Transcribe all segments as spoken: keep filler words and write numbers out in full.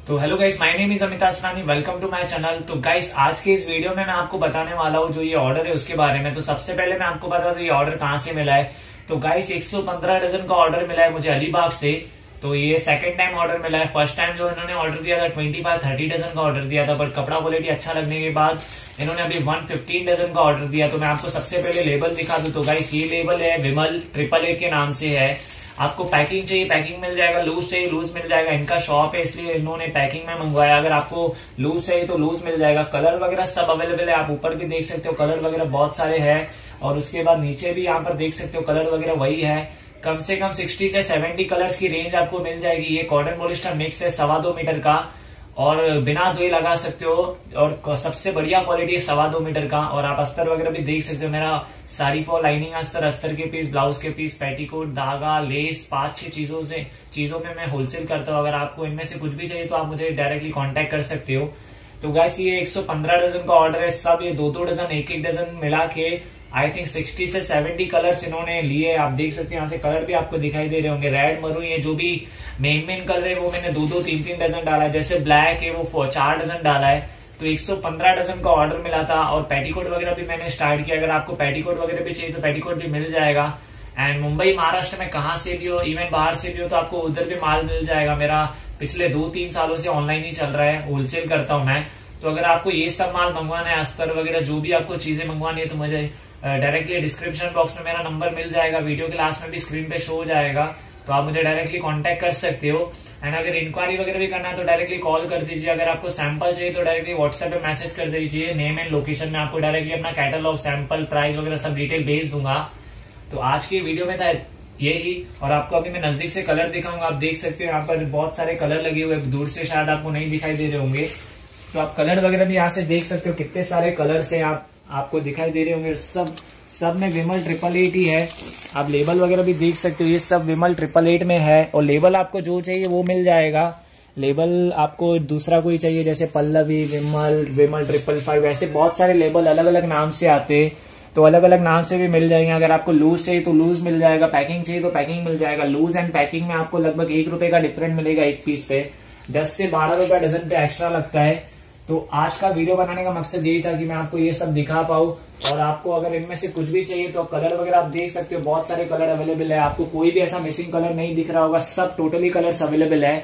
तो hello guys, my name is Amit Asrani, welcome to my channel. तो guys आज के इस वीडियो में मैं आपको बताने वाला हूँ जो ये ऑर्डर है उसके बारे में। तो सबसे पहले मैं आपको बता दूं ये ऑर्डर कहाँ से मिला है। तो गाइस एक सौ पंद्रह डजन का ऑर्डर मिला है मुझे अलीबाग से। तो ये सेकंड टाइम ऑर्डर मिला है। फर्स्ट टाइम जो इन्होंने ऑर्डर दिया था ट्वेंटी फाइव थर्टी डजन का ऑर्डर दिया था, बट कपड़ा क्वालिटी अच्छा लगने के बाद इन्होंने अभी वन फिफ्टीन डजन का ऑर्डर दिया। तो मैं आपको सबसे पहले लेबल दिखा दूं। तो गाइस ये लेबल है विमल ट्रिपल एट के नाम से है। आपको पैकिंग चाहिए पैकिंग मिल जाएगा, लूज चाहिए लूज मिल जाएगा। इनका शॉप है इसलिए इन्होंने पैकिंग में मंगवाया। अगर आपको लूज चाहिए तो लूज मिल जाएगा। कलर वगैरह सब अवेलेबल है, आप ऊपर भी देख सकते हो कलर वगैरह बहुत सारे हैं। और उसके बाद नीचे भी यहाँ पर देख सकते हो कलर वगैरह वही है। कम से कम सिक्सटी से सेवेंटी कलर्स की रेंज आपको मिल जाएगी। ये कॉटन पॉलिस्टर मिक्स है सवा दो मीटर का, और बिना धोए लगा सकते हो। और सबसे बढ़िया क्वालिटी है सवा दो मीटर का। और आप अस्तर वगैरह भी देख सकते हो। मेरा साड़ी फॉर लाइनिंग अस्तर, अस्तर के पीस, ब्लाउज के पीस, पेटीकोट, धागा, लेस, पांच छह चीजों से चीजों में मैं होलसेल करता हूँ। अगर आपको इनमें से कुछ भी चाहिए तो आप मुझे डायरेक्टली कॉन्टेक्ट कर सकते हो। तो गैस ये एक सौ पंद्रह डजन का ऑर्डर है। सब ये दो दो डजन एक एक डजन मिला के आई थिंक सिक्सटी से सेवेंटी कलर्स इन्होंने लिए। आप देख सकते हैं यहाँ से कलर भी आपको दिखाई दे रहे होंगे। रेड, मरून, ये जो भी मेन मेन कलर है वो मैंने दो दो तीन तीन डजन डाला है। जैसे ब्लैक है वो चार डजन डाला है। तो एक सौ पंद्रह डजन का ऑर्डर मिला था। और पेटीकोट वगैरह भी मैंने स्टार्ट किया। अगर आपको पेटीकोट वगैरह भी चाहिए तो पेटीकोट भी मिल जाएगा। एंड मुंबई महाराष्ट्र में कहाँ से भी हो, इवन बाहर से भी हो, तो आपको उधर भी माल मिल जाएगा। मेरा पिछले दो तीन सालों से ऑनलाइन ही चल रहा है, होलसेल करता हूँ मैं। तो अगर आपको ये सब माल मंगवाना है, अस्तर वगैरह जो भी आपको चीजें मंगवानी है, तो मुझे डायरेक्टली डिस्क्रिप्शन बॉक्स में मेरा नंबर मिल जाएगा, वीडियो के लास्ट में भी स्क्रीन पे शो हो जाएगा। तो आप मुझे डायरेक्टली कांटेक्ट कर सकते हो। एंड अगर इंक्वायरी वगैरह भी करना है तो डायरेक्टली कॉल कर दीजिए। अगर आपको सैंपल चाहिए तो डायरेक्टली व्हाट्सएप पे मैसेज कर दीजिए। नेम एंड लोकेशन में आपको डायरेक्टली अपना कैटलॉग, सैंपल, प्राइस वगैरह सब डिटेल भेज दूंगा। तो आज की वीडियो में था यही। और आपको अभी मैं नजदीक से कलर दिखाऊंगा। आप देख सकते हो यहाँ पर बहुत सारे कलर लगे हुए, दूर से शायद आपको नहीं दिखाई दे रहे होंगे। तो आप कलर वगैरह भी यहाँ से देख सकते हो, कितने सारे कलर से आप आपको दिखाई दे रहे होंगे। सब सब में विमल ट्रिपल एट ही है। आप लेबल वगैरह भी देख सकते हो, ये सब विमल ट्रिपल एट में है। और लेबल आपको जो चाहिए वो मिल जाएगा। लेबल आपको दूसरा कोई चाहिए जैसे पल्लवी, विमल, विमल ट्रिपल फाइव, ऐसे बहुत सारे लेबल अलग अलग नाम से आते हैं। तो अलग अलग नाम से भी मिल जाएंगे। अगर आपको लूज चाहिए तो लूज मिल जाएगा, पैकिंग चाहिए तो पैकिंग मिल जाएगा। लूज एंड पैकिंग में आपको लगभग एक रुपए का डिफरेंट मिलेगा एक पीस पे। दस से बारह रुपए डजन पे एक्स्ट्रा लगता है। तो आज का वीडियो बनाने का मकसद यही था कि मैं आपको ये सब दिखा पाऊँ। और आपको अगर इनमें से कुछ भी चाहिए तो कलर वगैरह आप देख सकते हो, बहुत सारे कलर अवेलेबल है। आपको कोई भी ऐसा मिसिंग कलर नहीं दिख रहा होगा, सब टोटली कलर्स अवेलेबल है।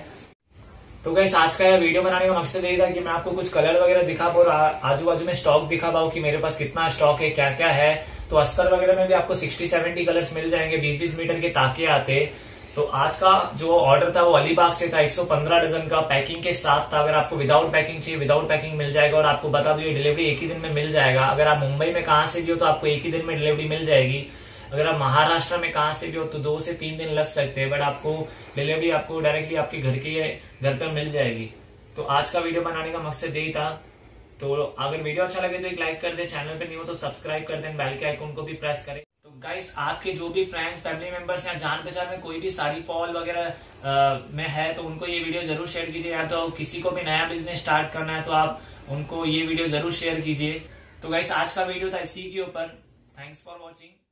तो गाइस आज का वीडियो बनाने का मकसद यही था कि मैं आपको कुछ कलर वगैरह दिखा पाऊँ, आजू बाजू में स्टॉक दिखा पाऊँ कि मेरे पास कितना स्टॉक है, क्या क्या है। तो अस्तर वगैरह में भी आपको सिक्सटी सेवेंटी कलर्स मिल जाएंगे। बीस बीस मीटर के ताके आते। तो आज का जो ऑर्डर था वो अलीबाग से था, एक सौ पंद्रह डजन का, पैकिंग के साथ था। अगर आपको विदाउट पैकिंग चाहिए विदाउट पैकिंग मिल जाएगा। और आपको बता दो ये डिलीवरी एक ही दिन में मिल जाएगा। अगर आप मुंबई में कहाँ से भी हो तो आपको एक ही दिन में डिलीवरी मिल जाएगी। अगर आप महाराष्ट्र में कहाँ से भी हो तो दो से तीन दिन लग सकते हैं, बट आपको डिलीवरी आपको डायरेक्टली आपके घर के घर पर मिल जाएगी। तो आज का वीडियो बनाने का मकसद यही था। तो अगर वीडियो अच्छा लगे तो एक लाइक कर दे, चैनल पे नहीं हो तो सब्सक्राइब कर दें, बेल के आइकन को भी प्रेस करें। तो गाइस आपके जो भी फ्रेंड्स, फैमिली मेंबर्स या जान पहचान में कोई भी साड़ी फॉल वगैरह में है तो उनको ये वीडियो जरूर शेयर कीजिए। या तो किसी को भी नया बिजनेस स्टार्ट करना है तो आप उनको ये वीडियो जरूर शेयर कीजिए। तो गाइस आज का वीडियो था इसी के ऊपर। Thanks for watching.